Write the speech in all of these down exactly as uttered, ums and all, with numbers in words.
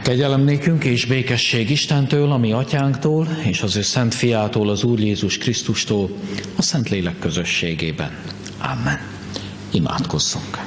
Kegyelem nékünk és békesség Istentől, a mi atyánktól, és az ő szent fiától, az Úr Jézus Krisztustól, a Szentlélek közösségében. Amen. Imádkozzunk.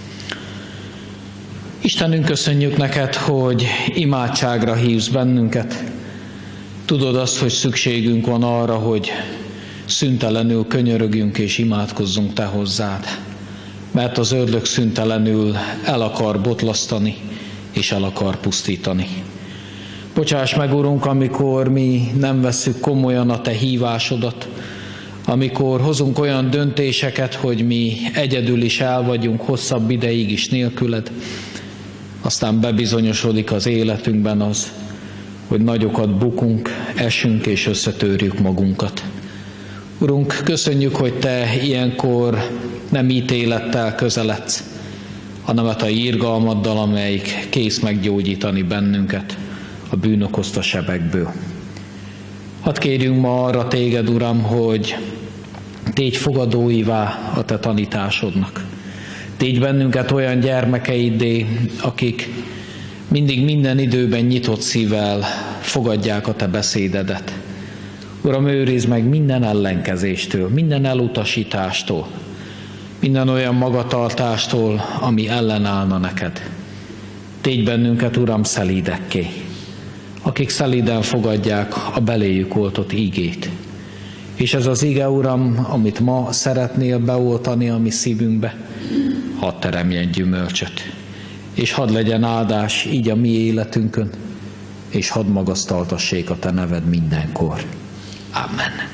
Istenünk, köszönjük neked, hogy imádságra hívsz bennünket. Tudod azt, hogy szükségünk van arra, hogy szüntelenül könyörögjünk és imádkozzunk te hozzád, mert az ördög szüntelenül el akar botlasztani, és el akar pusztítani. Bocsáss meg, Urunk, amikor mi nem vesszük komolyan a te hívásodat, amikor hozunk olyan döntéseket, hogy mi egyedül is el vagyunk hosszabb ideig is nélküled, aztán bebizonyosodik az életünkben az, hogy nagyokat bukunk, esünk és összetörjük magunkat. Urunk, köszönjük, hogy te ilyenkor nem ítélettel közeledsz, hanem a te irgalmaddal, amelyik kész meggyógyítani bennünket a bűn okozta sebekből. Hadd kérjünk ma arra téged, Uram, hogy tégy fogadóivá a te tanításodnak. Tégy bennünket olyan gyermekeiddé, akik mindig minden időben nyitott szívvel fogadják a te beszédedet. Uram, őrizd meg minden ellenkezéstől, minden elutasítástól, minden olyan magatartástól, ami ellenállna neked. Tégy bennünket, Uram, szelídekké, akik szelíden fogadják a beléjük oltott ígét. És ez az ige, Uram, amit ma szeretnél beoltani a mi szívünkbe, hadd teremjen gyümölcsöt, és hadd legyen áldás így a mi életünkön, és hadd magasztaltassék a te neved mindenkor. Amen.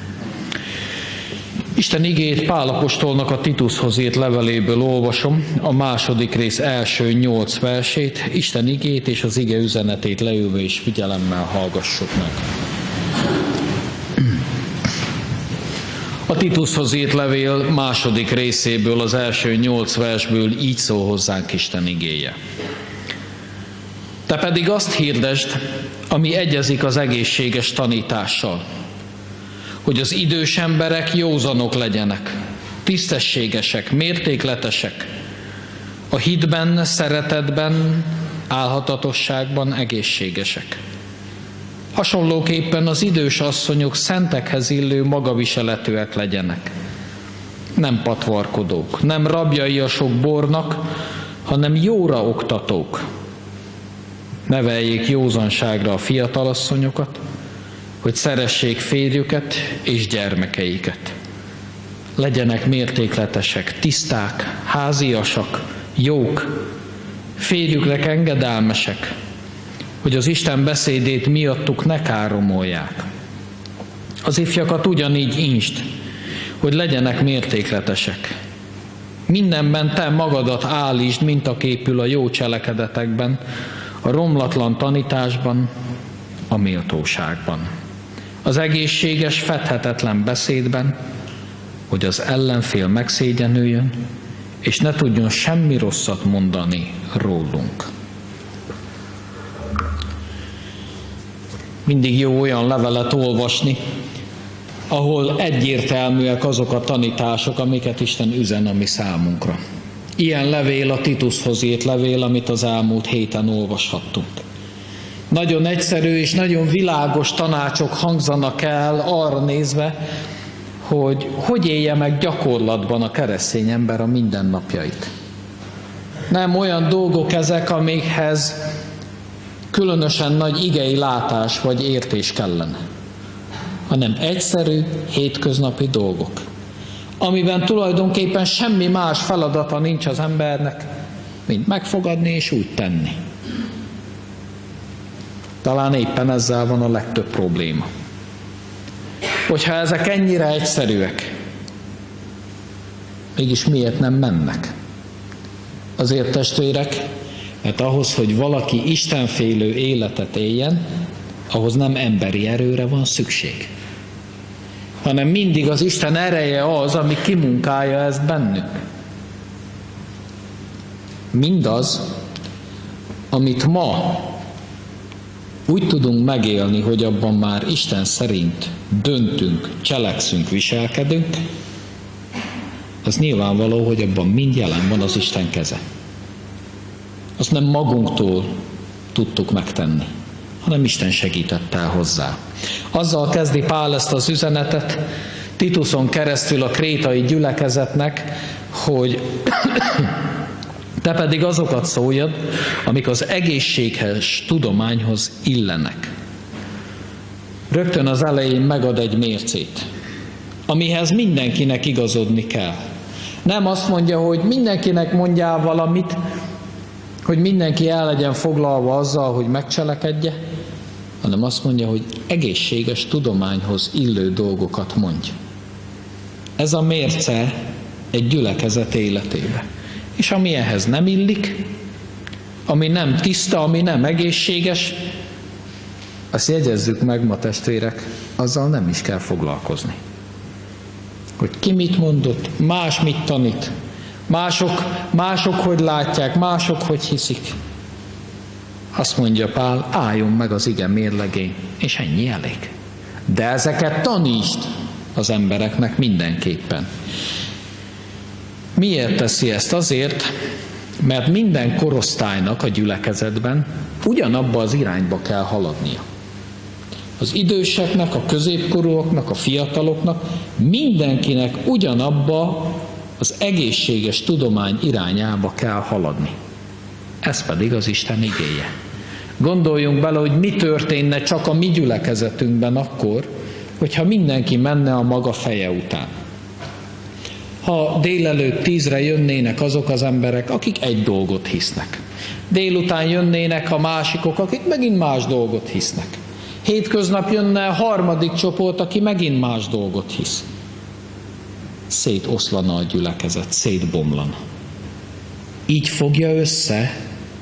Isten igét Pál apostolnak a Titushoz írt leveléből olvasom, a második rész első nyolc versét, Isten igét és az ige üzenetét leülve és figyelemmel hallgassuk meg. A Titushoz írt levél második részéből, az első nyolc versből így szól hozzánk Isten igéje. Te pedig azt hirdesd, ami egyezik az egészséges tanítással, hogy az idős emberek józanok legyenek, tisztességesek, mértékletesek, a hitben, szeretetben, álhatatosságban egészségesek. Hasonlóképpen az idős asszonyok szentekhez illő magaviseletűek legyenek. Nem patvarkodók, nem rabjai a sok bornak, hanem jóra oktatók. Neveljék józanságra a fiatalasszonyokat, hogy szeressék férjüket és gyermekeiket. Legyenek mértékletesek, tiszták, háziasak, jók, férjüknek engedelmesek, hogy az Isten beszédét miattuk ne káromolják. Az ifjakat ugyanígy insd, hogy legyenek mértékletesek. Mindenben te magadat állítsd mintaképül a jó cselekedetekben, a romlatlan tanításban, a méltóságban. Az egészséges, fedhetetlen beszédben, hogy az ellenfél megszégyenüljön, és ne tudjon semmi rosszat mondani rólunk. Mindig jó olyan levelet olvasni, ahol egyértelműek azok a tanítások, amiket Isten üzen a mi számunkra. Ilyen levél a Titushoz írt levél, amit az elmúlt héten olvashattunk. Nagyon egyszerű és nagyon világos tanácsok hangzanak el arra nézve, hogy hogy élje meg gyakorlatban a keresztény ember a mindennapjait. Nem olyan dolgok ezek, amikhez különösen nagy igei látás vagy értés kellene, hanem egyszerű, hétköznapi dolgok, amiben tulajdonképpen semmi más feladata nincs az embernek, mint megfogadni és úgy tenni. Talán éppen ezzel van a legtöbb probléma. Hogyha ezek ennyire egyszerűek, mégis miért nem mennek? Azért, testvérek, mert ahhoz, hogy valaki istenfélő életet éljen, ahhoz nem emberi erőre van szükség, hanem mindig az Isten ereje az, ami kimunkálja ezt bennünk. Mindaz, amit ma úgy tudunk megélni, hogy abban már Isten szerint döntünk, cselekszünk, viselkedünk, az nyilvánvaló, hogy abban mind jelen van az Isten keze. Azt nem magunktól tudtuk megtenni, hanem Isten segített el hozzá. Azzal kezdi Pál ezt az üzenetet, Tituson keresztül a krétai gyülekezetnek, hogy te pedig azokat szóljad, amik az egészséghez tudományhoz illenek. Rögtön az elején megad egy mércét, amihez mindenkinek igazodni kell. Nem azt mondja, hogy mindenkinek mondjál valamit, hogy mindenki el legyen foglalva azzal, hogy megcselekedje, hanem azt mondja, hogy egészséges tudományhoz illő dolgokat mondj. Ez a mérce egy gyülekezet életébe. És ami ehhez nem illik, ami nem tiszta, ami nem egészséges, azt jegyezzük meg ma, testvérek, azzal nem is kell foglalkozni. Hogy ki mit mondott, más mit tanít, mások, mások hogy látják, mások hogy hiszik. Azt mondja Pál, álljon meg az ige mérlegén, és ennyi elég. De ezeket tanítsd az embereknek mindenképpen. Miért teszi ezt? Azért, mert minden korosztálynak a gyülekezetben ugyanabba az irányba kell haladnia. Az időseknek, a középkorúaknak, a fiataloknak, mindenkinek ugyanabba az egészséges tudomány irányába kell haladni. Ez pedig az Isten igéje. Gondoljunk bele, hogy mi történne csak a mi gyülekezetünkben akkor, hogyha mindenki menne a maga feje után. Ha délelőtt tízre jönnének azok az emberek, akik egy dolgot hisznek. Délután jönnének a másikok, akik megint más dolgot hisznek. Hétköznap jönne a harmadik csoport, aki megint más dolgot hisz. Szétoszlana a gyülekezet, szétbomlana. Így fogja össze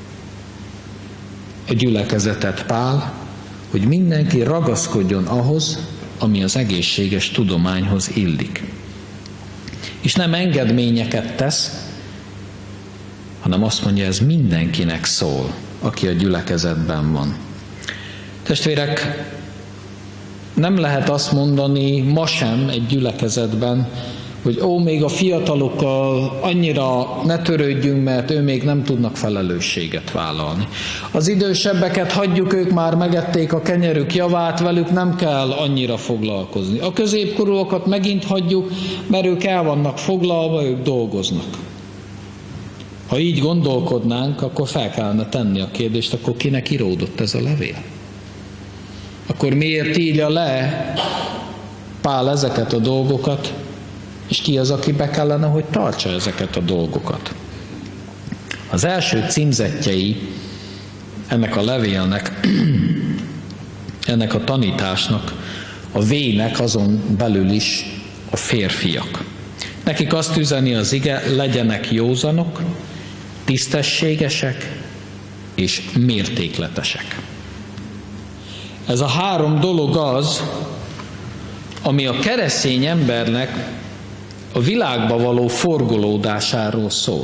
a gyülekezetet Pál, hogy mindenki ragaszkodjon ahhoz, ami az egészséges tudományhoz illik. És nem engedményeket tesz, hanem azt mondja, ez mindenkinek szól, aki a gyülekezetben van. Testvérek, nem lehet azt mondani ma sem egy gyülekezetben, hogy ó, még a fiatalokkal annyira ne törődjünk, mert ő még nem tudnak felelősséget vállalni. Az idősebbeket hagyjuk, ők már megették a kenyerük javát, velük nem kell annyira foglalkozni. A középkorúakat megint hagyjuk, mert ők el vannak foglalva, ők dolgoznak. Ha így gondolkodnánk, akkor fel kellene tenni a kérdést, akkor kinek íródott ez a levél? Akkor miért írja le Pál ezeket a dolgokat, és ki az, aki be kellene, hogy tartsa ezeket a dolgokat? Az első címzettjei ennek a levélnek, ennek a tanításnak, a V-nek azon belül is a férfiak. Nekik azt üzeni az ige, legyenek józanok, tisztességesek és mértékletesek. Ez a három dolog az, ami a keresztény embernek a világba való forgolódásáról szól.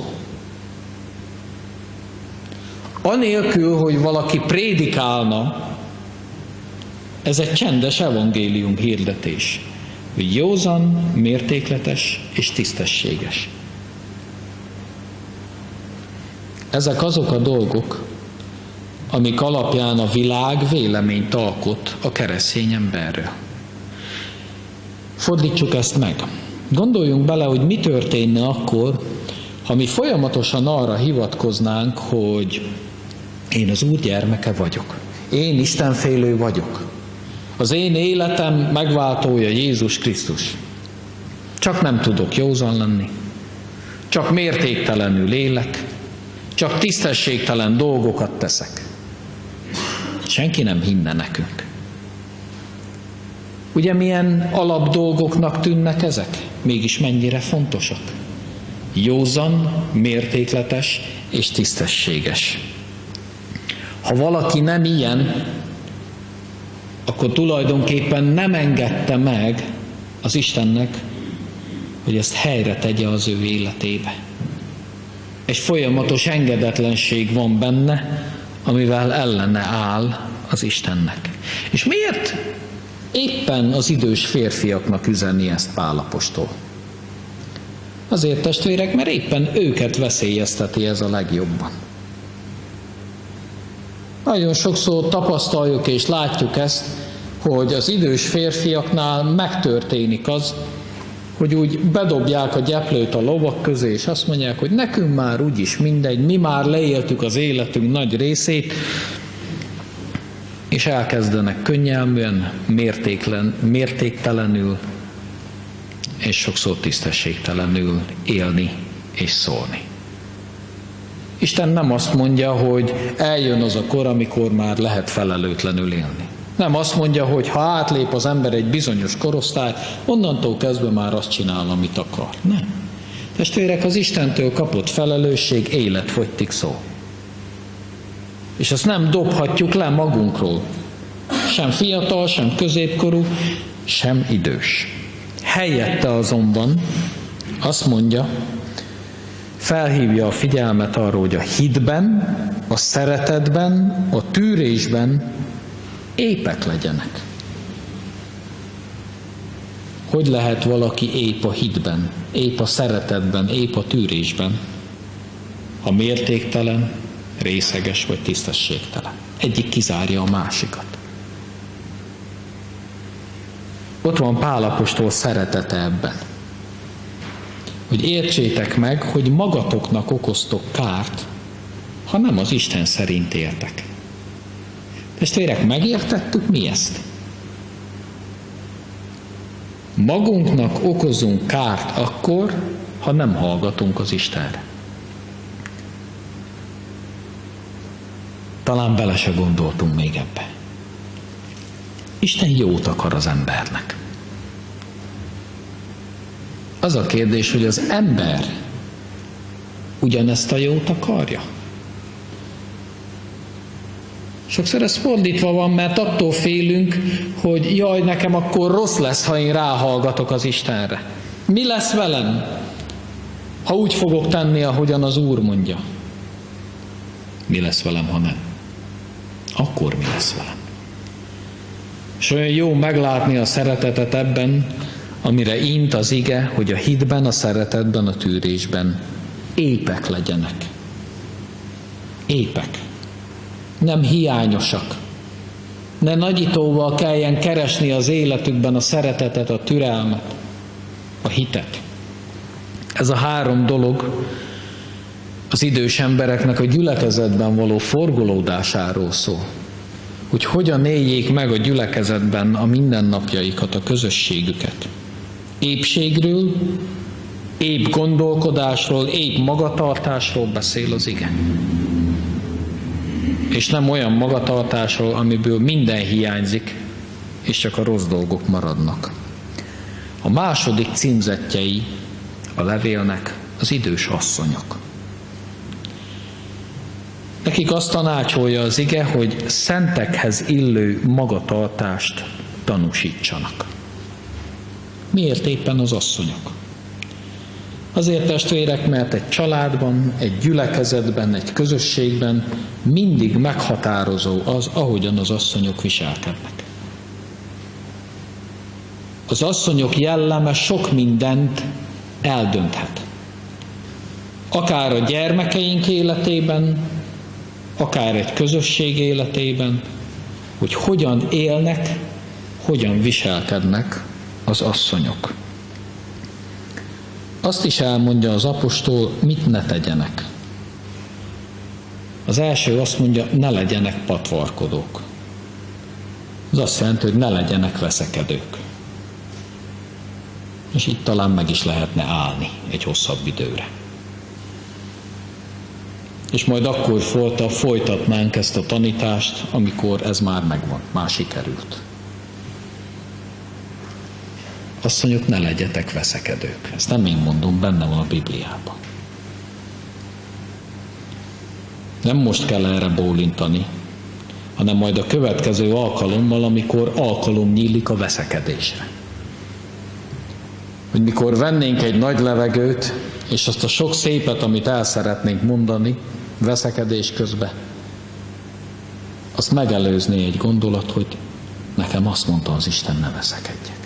Anélkül, hogy valaki prédikálna, ez egy csendes evangélium hirdetés, hogy józan, mértékletes és tisztességes. Ezek azok a dolgok, amik alapján a világ véleményt alkot a keresztény emberről. Fordítsuk ezt meg. Gondoljunk bele, hogy mi történne akkor, ha mi folyamatosan arra hivatkoznánk, hogy én az Úr gyermeke vagyok. Én istenfélő vagyok. Az én életem megváltója Jézus Krisztus. Csak nem tudok józan lenni. Csak mértéktelenül élek. Csak tisztességtelen dolgokat teszek. Senki nem hinne nekünk. Ugye milyen alapdolgoknak tűnnek ezek? Mégis mennyire fontosak. Józan, mértékletes és tisztességes. Ha valaki nem ilyen, akkor tulajdonképpen nem engedte meg az Istennek, hogy ezt helyre tegye az ő életébe. Egy folyamatos engedetlenség van benne, amivel ellene áll az Istennek. És miért éppen az idős férfiaknak üzeni ezt Pál apostol? Azért, testvérek, mert éppen őket veszélyezteti ez a legjobban. Nagyon sokszor tapasztaljuk és látjuk ezt, hogy az idős férfiaknál megtörténik az, hogy úgy bedobják a gyeplőt a lovak közé, és azt mondják, hogy nekünk már úgyis mindegy, mi már leéltük az életünk nagy részét, és elkezdenek könnyelműen, mértéklen, mértéktelenül, és sokszor tisztességtelenül élni és szólni. Isten nem azt mondja, hogy eljön az a kor, amikor már lehet felelőtlenül élni. Nem azt mondja, hogy ha átlép az ember egy bizonyos korosztályt, onnantól kezdve már azt csinál, amit akar. Nem. Testvérek, az Istentől kapott felelősség életfogytig szól. És ezt nem dobhatjuk le magunkról. Sem fiatal, sem középkorú, sem idős. Helyette azonban azt mondja, felhívja a figyelmet arra, hogy a hitben, a szeretetben, a tűrésben épek legyenek. Hogy lehet valaki ép a hitben, ép a szeretetben, ép a tűrésben, ha mértéktelen, részeges vagy tisztességtelen? Egyik kizárja a másikat. Ott van Pál apostol szeretete ebben. Hogy értsétek meg, hogy magatoknak okoztok kárt, ha nem az Isten szerint éltek. Testvérek, megértettük mi ezt? Magunknak okozunk kárt akkor, ha nem hallgatunk az Istenre. Talán bele se gondoltunk még ebbe. Isten jót akar az embernek. Az a kérdés, hogy az ember ugyanezt a jót akarja? Sokszor ez fordítva van, mert attól félünk, hogy jaj, nekem akkor rossz lesz, ha én ráhallgatok az Istenre. Mi lesz velem, ha úgy fogok tenni, ahogyan az Úr mondja? Mi lesz velem, ha nem? Akkor mi lesz velem? És olyan jó meglátni a szeretetet ebben, amire int az ige, hogy a hitben, a szeretetben, a tűrésben épek legyenek. Épek. Nem hiányosak. Ne nagyítóval kelljen keresni az életükben a szeretetet, a türelmet, a hitet. Ez a három dolog az idős embereknek a gyülekezetben való forgolódásáról szól. Hogy hogyan éljék meg a gyülekezetben a mindennapjaikat, a közösségüket. Épségről, épp gondolkodásról, épp magatartásról beszél az ige. És nem olyan magatartásról, amiből minden hiányzik, és csak a rossz dolgok maradnak. A második címzettjei a levélnek az idős asszonyok. Nekik azt tanácsolja az ige, hogy szentekhez illő magatartást tanúsítsanak. Miért éppen az asszonyok? Azért, testvérek, mert egy családban, egy gyülekezetben, egy közösségben mindig meghatározó az, ahogyan az asszonyok viselkednek. Az asszonyok jelleme sok mindent eldönthet. Akár a gyermekeink életében, akár egy közösség életében, hogy hogyan élnek, hogyan viselkednek az asszonyok. Azt is elmondja az apostol, mit ne tegyenek. Az első azt mondja, ne legyenek patvarkodók. Ez azt jelenti, hogy ne legyenek veszekedők. És itt talán meg is lehetne állni egy hosszabb időre. És majd akkor folytatnánk ezt a tanítást, amikor ez már megvan, már sikerült. Azt mondjuk, ne legyetek veszekedők. Ezt nem én mondom, benne van a Bibliában. Nem most kell erre bólintani, hanem majd a következő alkalommal, amikor alkalom nyílik a veszekedésre. Hogy mikor vennénk egy nagy levegőt, és azt a sok szépet, amit el szeretnénk mondani veszekedés közben, azt megelőzné egy gondolat, hogy nekem azt mondta az Isten, ne veszekedjek.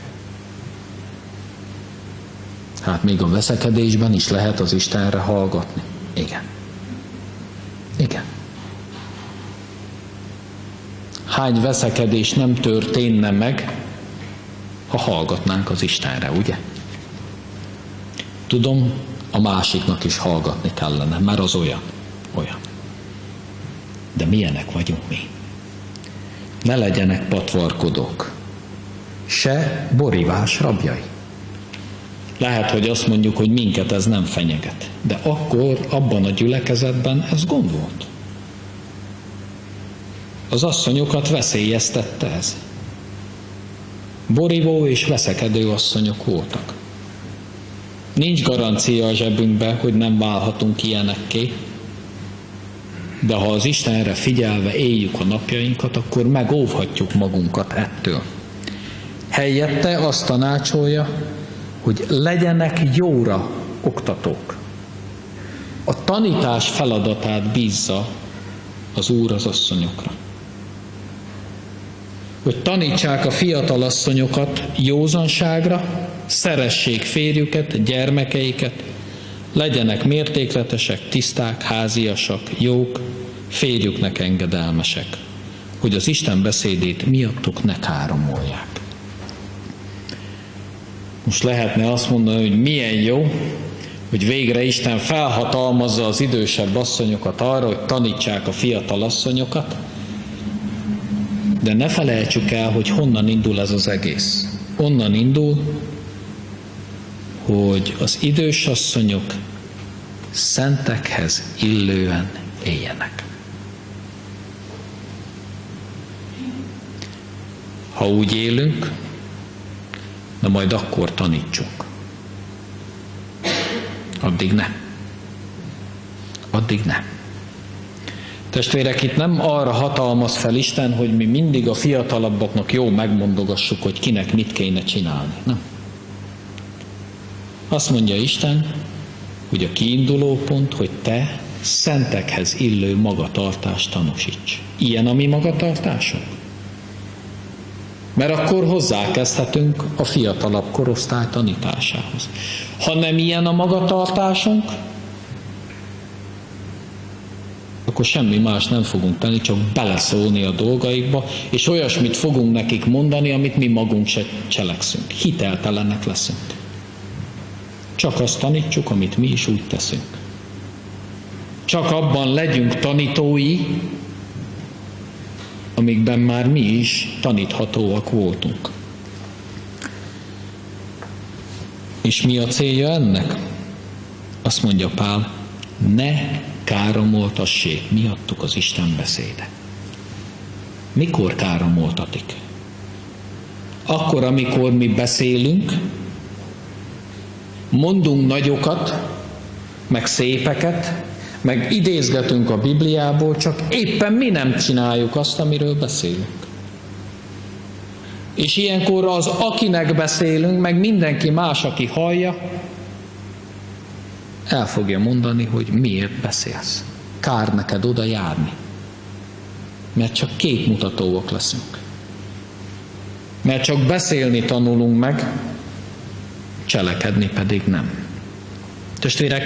Hát még a veszekedésben is lehet az Istenre hallgatni. Igen. Igen. hány veszekedés nem történne meg, ha hallgatnánk az Istenre, ugye? Tudom, a másiknak is hallgatni kellene, mert az olyan, olyan. De milyenek vagyunk mi? Ne legyenek patvarkodók, se borívás rabjai. Lehet, hogy azt mondjuk, hogy minket ez nem fenyeget, de akkor abban a gyülekezetben ez gond volt. Az asszonyokat veszélyeztette ez. Borívó és veszekedő asszonyok voltak. Nincs garancia a zsebünkben, hogy nem válhatunk ilyenekké, de ha az Istenre figyelve éljük a napjainkat, akkor megóvhatjuk magunkat ettől. Helyette azt tanácsolja, hogy legyenek jóra oktatók. A tanítás feladatát bízza az Úr az asszonyokra. Hogy tanítsák a fiatal asszonyokat józanságra, szeressék férjüket, gyermekeiket, legyenek mértékletesek, tiszták, háziasak, jók, férjüknek engedelmesek, hogy az Isten beszédét miattuk ne káromolják. Most lehetne azt mondani, hogy milyen jó, hogy végre Isten felhatalmazza az idősebb asszonyokat arra, hogy tanítsák a fiatal asszonyokat, de ne felejtsük el, hogy honnan indul ez az egész. Onnan indul, hogy az idős asszonyok szentekhez illően éljenek. Ha úgy élünk, na majd akkor tanítsunk. Addig ne. Addig ne. Testvérek, itt nem arra hatalmaz fel Isten, hogy mi mindig a fiatalabbaknak jó megmondogassuk, hogy kinek mit kéne csinálni. Nem. Azt mondja Isten, hogy a kiinduló pont, hogy te szentekhez illő magatartást tanúsíts. Ilyen a mi magatartásunk? Mert akkor hozzákezdhetünk a fiatalabb korosztály tanításához. Ha nem ilyen a magatartásunk, akkor semmi más nem fogunk tenni, csak beleszólni a dolgaikba, és olyasmit fogunk nekik mondani, amit mi magunk se cselekszünk. Hiteltelenek leszünk. Csak azt tanítsuk, amit mi is úgy teszünk. Csak abban legyünk tanítói, amikben már mi is taníthatóak voltunk. És mi a célja ennek? Azt mondja Pál, ne káromoltassék miattuk az Isten beszéde. Mikor káromoltatik? Akkor, amikor mi beszélünk, mondunk nagyokat, meg szépeket, meg idézgetünk a Bibliából, csak éppen mi nem csináljuk azt, amiről beszélünk. És ilyenkor az, akinek beszélünk, meg mindenki más, aki hallja, el fogja mondani, hogy miért beszélsz. Kár neked oda járni. Mert csak képmutatóak leszünk. Mert csak beszélni tanulunk meg, cselekedni pedig nem. Testvérek,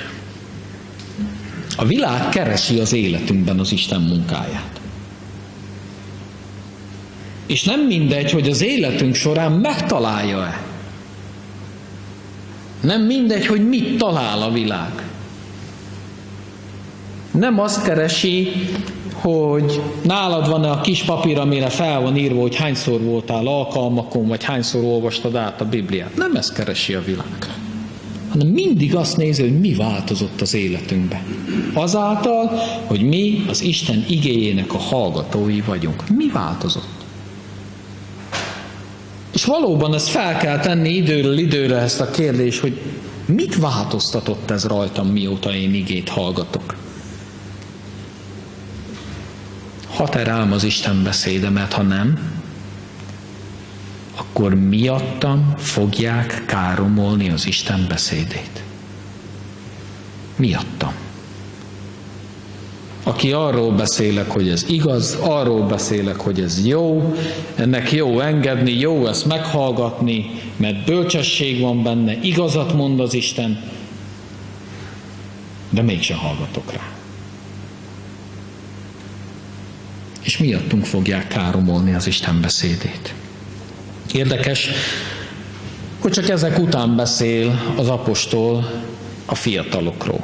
a világ keresi az életünkben az Isten munkáját. És nem mindegy, hogy az életünk során megtalálja-e. Nem mindegy, hogy mit talál a világ. Nem azt keresi, hogy nálad van-e a kis papír, amire fel van írva, hogy hányszor voltál alkalmakon, vagy hányszor olvastad át a Bibliát. Nem ezt keresi a világ. Hanem mindig azt nézi, hogy mi változott az életünkben. Azáltal, hogy mi az Isten igéjének a hallgatói vagyunk. Mi változott? És valóban ezt fel kell tenni időről időre ezt a kérdést, hogy mit változtatott ez rajtam, mióta én igét hallgatok? Hat-e rám az Isten beszéde, mert ha nem, akkor miattam fogják káromolni az Isten beszédét. Miattam. Aki arról beszélek, hogy ez igaz, arról beszélek, hogy ez jó, ennek jó engedni, jó ezt meghallgatni, mert bölcsesség van benne, igazat mond az Isten, de mégsem hallgatok rá. és miattunk fogják káromolni az Isten beszédét. Érdekes, hogy csak ezek után beszél az apostol a fiatalokról.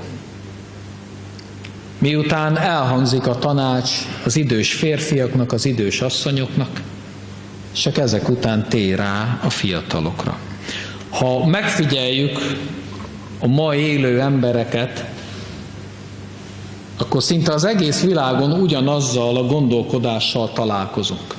Miután elhangzik a tanács az idős férfiaknak, az idős asszonyoknak, csak ezek után tér rá a fiatalokra. Ha megfigyeljük a ma élő embereket, akkor szinte az egész világon ugyanazzal a gondolkodással találkozunk.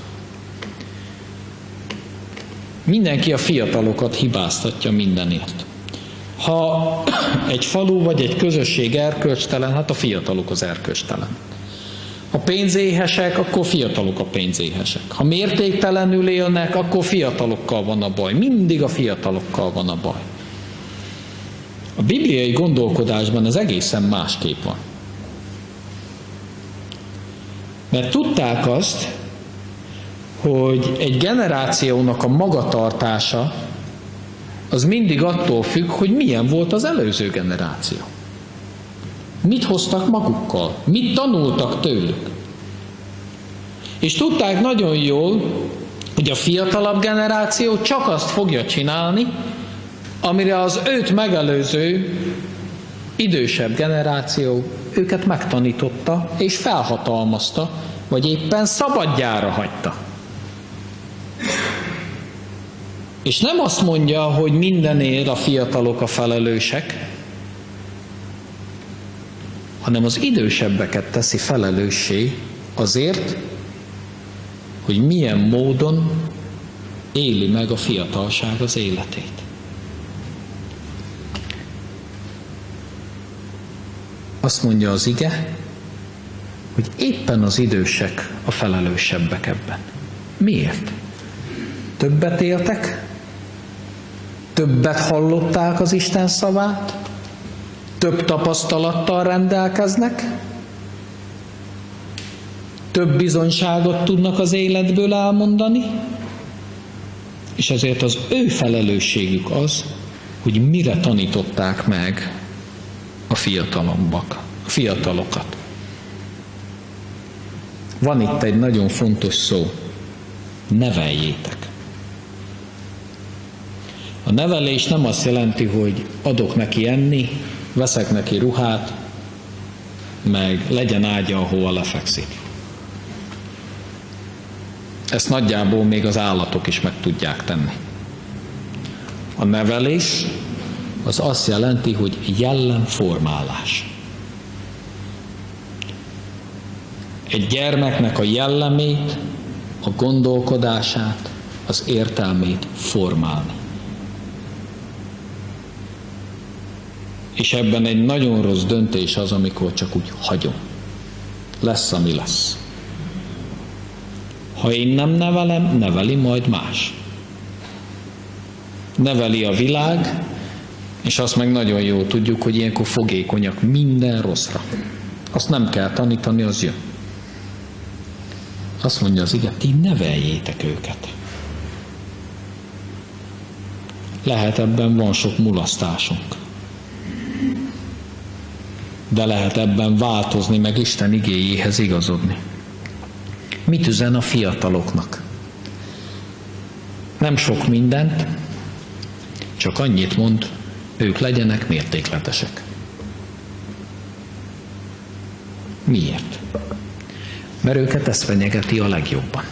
Mindenki a fiatalokat hibáztatja mindenért. Ha egy falu vagy egy közösség erkölcstelen, hát a fiatalok az erkölcstelen. Ha pénzéhesek, akkor fiatalok a pénzéhesek. Ha mértéktelenül élnek, akkor fiatalokkal van a baj. Mindig a fiatalokkal van a baj. A bibliai gondolkodásban ez egészen másképp van. Mert tudták azt, hogy egy generációnak a magatartása az mindig attól függ, hogy milyen volt az előző generáció. Mit hoztak magukkal? Mit tanultak tőlük? És tudták nagyon jól, hogy a fiatalabb generáció csak azt fogja csinálni, amire az őt megelőző idősebb generáció őket megtanította és felhatalmazta, vagy éppen szabadjára hagyta. És nem azt mondja, hogy mindenért a fiatalok a felelősek, hanem az idősebbeket teszi felelőssé azért, hogy milyen módon éli meg a fiatalság az életét. Azt mondja az ige, hogy éppen az idősek a felelősebbek ebben. Miért? Többet éltek? Többet hallották az Isten szavát? Több tapasztalattal rendelkeznek? Több bizonyságot tudnak az életből elmondani? És ezért az ő felelősségük az, hogy mire tanították meg a fiatalombak, a fiatalokat. Van itt egy nagyon fontos szó. Neveljétek. A nevelés nem azt jelenti, hogy adok neki enni, veszek neki ruhát, meg legyen ágya, ahova lefekszik. Ezt nagyjából még az állatok is meg tudják tenni. A nevelés az azt jelenti, hogy jellemformálás. Egy gyermeknek a jellemét, a gondolkodását, az értelmét formálni. És ebben egy nagyon rossz döntés az, amikor csak úgy hagyom. Lesz, ami lesz. Ha én nem nevelem, neveli majd más. Neveli a világ, és azt meg nagyon jól tudjuk, hogy ilyenkor fogékonyak minden rosszra. Azt nem kell tanítani, az jön. Azt mondja az ige, ti neveljétek őket. Lehet ebben van sok mulasztásunk. De lehet ebben változni, meg Isten igéjéhez igazodni. Mit üzen a fiataloknak? Nem sok mindent, csak annyit mond, ők legyenek mértékletesek. Miért? Mert őket ez fenyegeti a legjobban.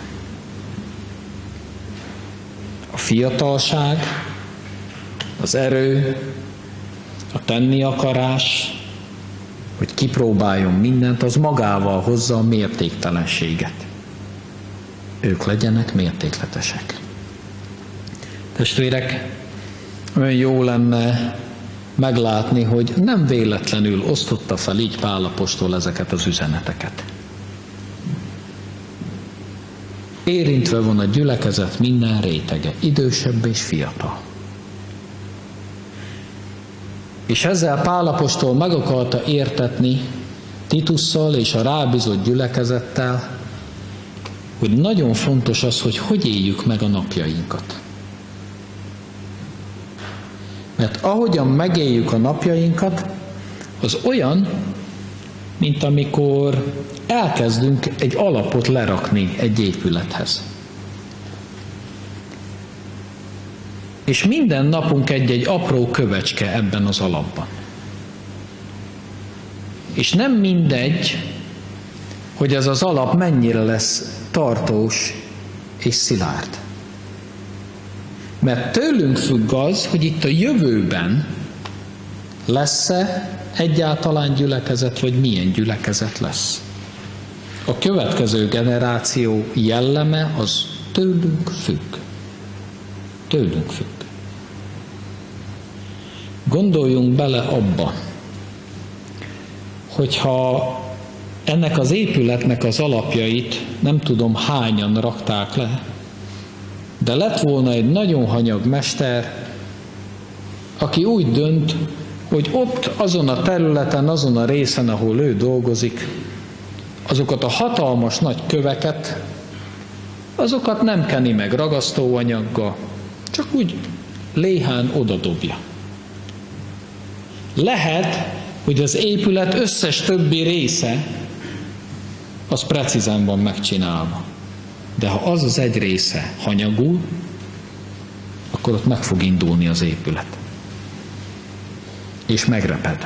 A fiatalság, az erő, a tenni akarás, hogy kipróbáljon mindent, az magával hozza a mértéktelenséget. Ők legyenek mértékletesek. Testvérek, olyan jó lenne meglátni, hogy nem véletlenül osztotta fel így Pál apostol ezeket az üzeneteket. Érintve van a gyülekezet minden rétege, idősebb és fiatal. És ezzel Pál apostol meg akarta értetni Titusszal és a rábízott gyülekezettel, hogy nagyon fontos az, hogy hogy éljük meg a napjainkat. Mert ahogyan megéljük a napjainkat, az olyan, mint amikor elkezdünk egy alapot lerakni egy épülethez. És minden napunk egy-egy apró kövecske ebben az alapban. És nem mindegy, hogy ez az alap mennyire lesz tartós és szilárd. Mert tőlünk függ az, hogy itt a jövőben lesz-e egyáltalán gyülekezet, vagy milyen gyülekezet lesz. A következő generáció jelleme az tőlünk függ. Tőlünk függ. Gondoljunk bele abba, hogyha ennek az épületnek az alapjait nem tudom hányan rakták le, de lett volna egy nagyon hanyag mester, aki úgy dönt, hogy ott azon a területen, azon a részen, ahol ő dolgozik, azokat a hatalmas nagy köveket, azokat nem keni meg ragasztóanyaggal, csak úgy léhán odadobja. Lehet, hogy az épület összes többi része az precízen van megcsinálva. De ha az az egy része hanyagul, akkor ott meg fog indulni az épület. És megreped.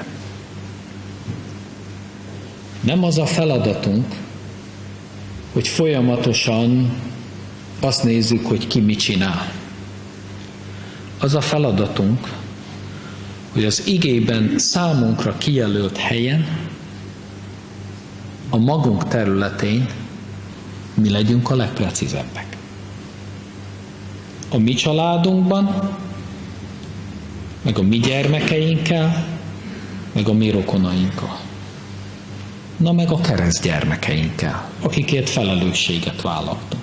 Nem az a feladatunk, hogy folyamatosan azt nézzük, hogy ki mit csinál. Az a feladatunk, hogy az igében számunkra kijelölt helyen, a magunk területén mi legyünk a legprecízebbek. A mi családunkban, meg a mi gyermekeinkkel, meg a mi rokonainkkal. Na meg a keresztgyermekeinkkel, akikért felelősséget vállaltunk.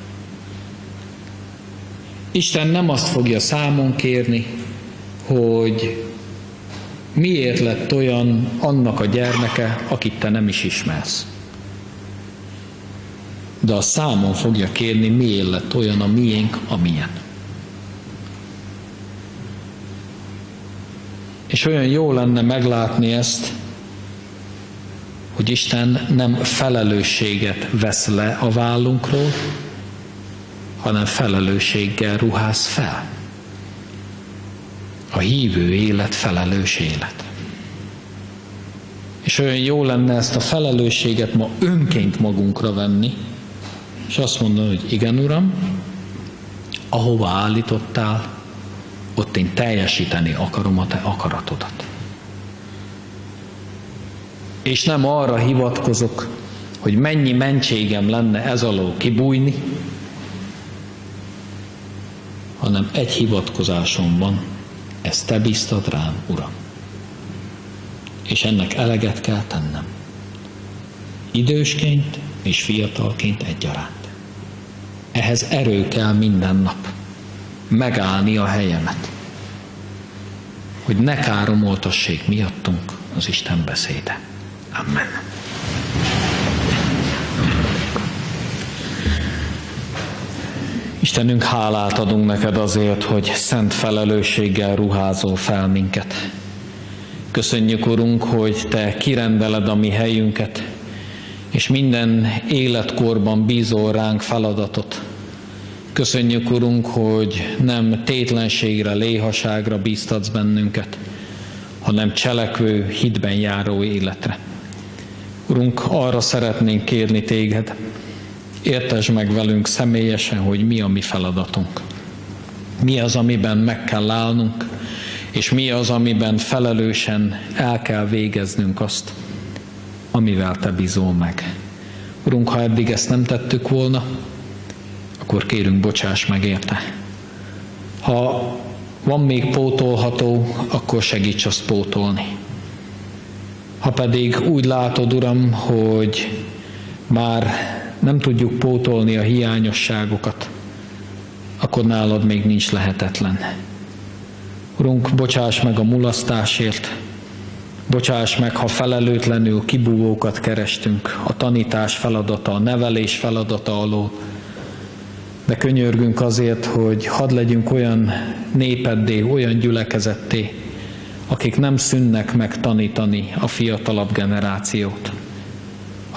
Isten nem azt fogja számon kérni, hogy miért lett olyan annak a gyermeke, akit te nem is ismersz. De a számon fogja kérni, miért lett olyan a miénk, amilyen. És olyan jó lenne meglátni ezt, hogy Isten nem felelősséget vesz le a vállunkról, hanem felelősséggel ruház fel. A hívő élet felelős élet. És olyan jó lenne ezt a felelősséget ma önként magunkra venni, és azt mondani, hogy igen, Uram, ahova állítottál, ott én teljesíteni akarom a te akaratodat. És nem arra hivatkozok, hogy mennyi mentségem lenne ez alól kibújni, hanem egy hivatkozásom van, ezt te bíztad rám, Uram. És ennek eleget kell tennem. Idősként és fiatalként egyaránt. Ehhez erő kell minden nap. Megállni a helyemet. Hogy ne káromoltassék miattunk az Isten beszéde. Amen. Istenünk, hálát adunk neked azért, hogy szent felelősséggel ruházol fel minket. Köszönjük, Urunk, hogy te kirendeled a mi helyünket, és minden életkorban bízol ránk feladatot. Köszönjük, Urunk, hogy nem tétlenségre, léhaságra bíztatsz bennünket, hanem cselekvő, hitben járó életre. Urunk, arra szeretnénk kérni téged, értesd meg velünk személyesen, hogy mi a mi feladatunk. Mi az, amiben meg kell állnunk, és mi az, amiben felelősen el kell végeznünk azt, amivel te bízol meg. Urunk, ha eddig ezt nem tettük volna, akkor kérünk, bocsáss meg érte. Ha van még pótolható, akkor segíts azt pótolni. Ha pedig úgy látod, Uram, hogy már nem tudjuk pótolni a hiányosságokat, akkor nálad még nincs lehetetlen. Urunk, bocsáss meg a mulasztásért, bocsáss meg, ha felelőtlenül kibúvókat kerestünk, a tanítás feladata, a nevelés feladata alól, de könyörgünk azért, hogy hadd legyünk olyan népeddé, olyan gyülekezetté, akik nem szűnnek meg tanítani a fiatalabb generációt,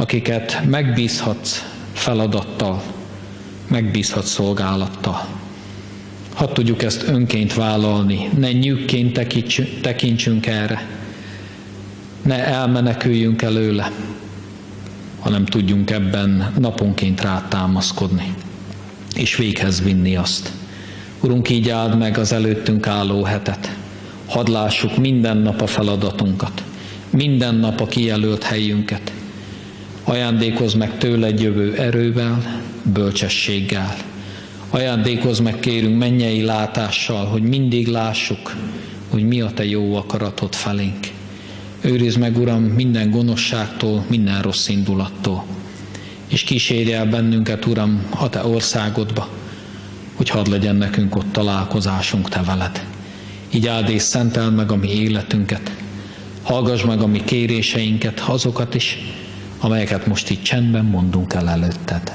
akiket megbízhatsz feladattal, megbízhatsz szolgálattal. Hadd tudjuk ezt önként vállalni, ne nyűgként tekintsünk erre, ne elmeneküljünk előle, hanem tudjunk ebben naponként rátámaszkodni, és véghez vinni azt. Urunk, így áld meg az előttünk álló hetet. Hadd lássuk minden nap a feladatunkat, minden nap a kijelölt helyünket. Ajándékozz meg tőled jövő erővel, bölcsességgel. Ajándékozz meg, kérünk, mennyei látással, hogy mindig lássuk, hogy mi a te jó akaratod felénk. Őrizd meg, Uram, minden gonoszságtól, minden rossz indulattól. És kísérj el bennünket, Uram, a te országodba, hogy hadd legyen nekünk ott találkozásunk te veled. Így áld és szenteld meg a mi életünket. Hallgass meg a mi kéréseinket, azokat is, amelyeket most itt csendben mondunk el előtted.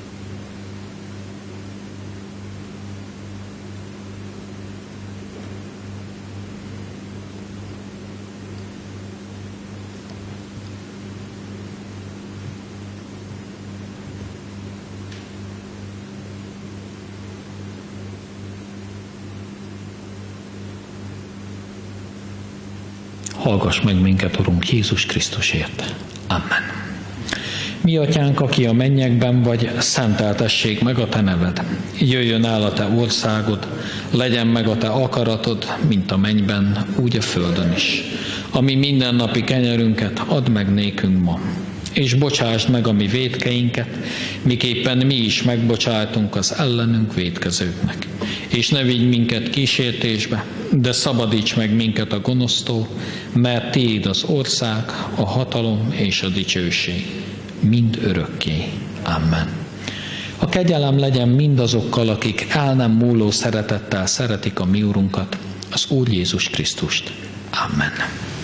Hallgass meg minket, Urunk, Jézus Krisztusért. Amen. Mi atyánk, aki a mennyekben vagy, szenteltessék meg a te neved. Jöjjön el a te országod, legyen meg a te akaratod, mint a mennyben, úgy a földön is. Ami mindennapi kenyerünket add meg nékünk ma, és bocsásd meg a mi vétkeinket, miképpen mi is megbocsájtunk az ellenünk vétkezőknek. És ne vigy minket kísértésbe, de szabadíts meg minket a gonosztól, mert tiéd az ország, a hatalom és a dicsőség, mind örökké. Amen. A kegyelem legyen mindazokkal, akik el nem múló szeretettel szeretik a mi Urunkat, az Úr Jézus Krisztust. Amen.